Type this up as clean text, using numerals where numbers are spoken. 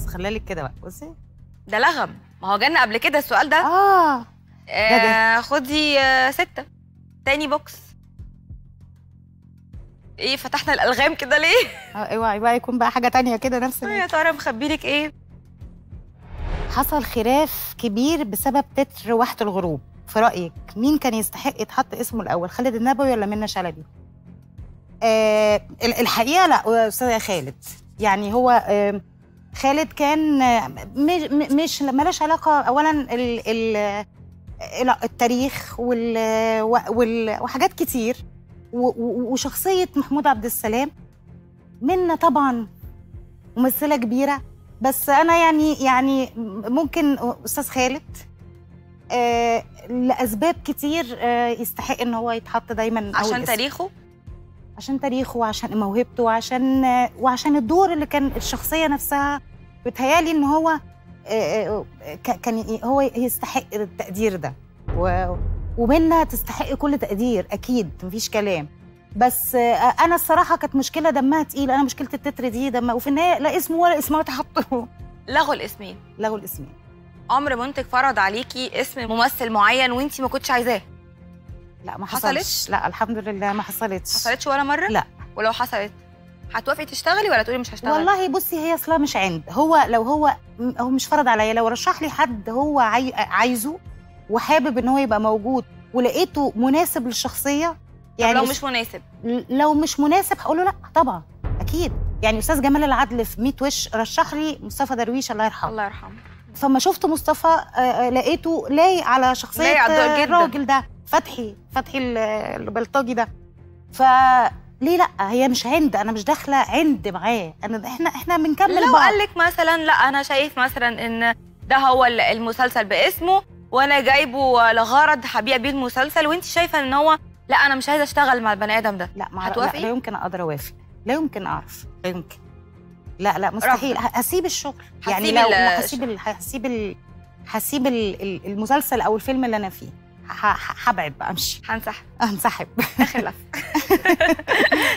خلالك كده بقى بصي. ده لغم، ما هو جالنا قبل كده السؤال ده. ده خدي 6 تاني بوكس. ايه فتحنا الالغام كده ليه؟ اوعي بقى يكون بقى حاجه تانية كده نفس يا ترى مخبيلك ايه؟ حصل خلاف كبير بسبب تتر واحة الغروب، في رايك مين كان يستحق يتحط اسمه الاول، خالد النبوي ولا منة شلبي؟ الحقيقه لا استاذ خالد، يعني هو خالد كان مش مالهاش علاقه اولا التاريخ وحاجات كتير وشخصيه محمود عبد السلام. منة طبعا ممثله كبيره، بس انا يعني ممكن استاذ خالد لاسباب كتير يستحق ان هو يتحط دايما عشان تاريخه، عشان تاريخه وعشان موهبته وعشان الدور اللي كان الشخصيه نفسها. بتهيالي ان هو كان هو يستحق التقدير ده، ومنها تستحق كل تقدير اكيد مفيش كلام. بس انا الصراحه كانت مشكله دمها تقيل، انا مشكله التتر دي دمها، وفي النهايه لا اسمه ولا اسمها اتحطوا. لغوا الاسمين. لغوا الاسمين. عمر منتج فرض عليكي اسم ممثل معين وانتي ما كنتش عايزاه؟ لا ما حصلتش. لا الحمد لله ما حصلتش ولا مره؟ لا. ولو حصلت هتوافقي تشتغلي ولا تقولي مش هشتغل؟ والله بصي هي اصلا مش عند، لو هو مش فرض عليا، لو رشح لي حد هو عايزه وحابب ان هو يبقى موجود ولقيته مناسب للشخصيه، يعني لو مش مناسب، لو مش مناسب هقول له لا طبعا اكيد. يعني استاذ جمال العدل في 100 وش رشح لي مصطفى درويش الله يرحمه. الله يرحمه. فما شفت مصطفى لقيته لايق على شخصيه لايق على الراجل ده، فتحي البلطجي ده. فليه لا؟ هي مش عند، انا مش داخله عند معاه، احنا بنكمل لو بعض. قال لك مثلا لا انا شايف مثلا ان ده هو المسلسل باسمه وانا جايبه لغرض هبيع بيه المسلسل، وانت شايفه ان هو لا انا مش عايزه اشتغل مع البني ادم ده، لا هتوافقي؟ لا يمكن اقدر اوافق، لا يمكن اعرف، لا يمكن، لا مستحيل. هسيب الشغل، يعني لو هسيب المسلسل او الفيلم اللي انا فيه، هبعد بقى، امشي، هنسحب اخر لف.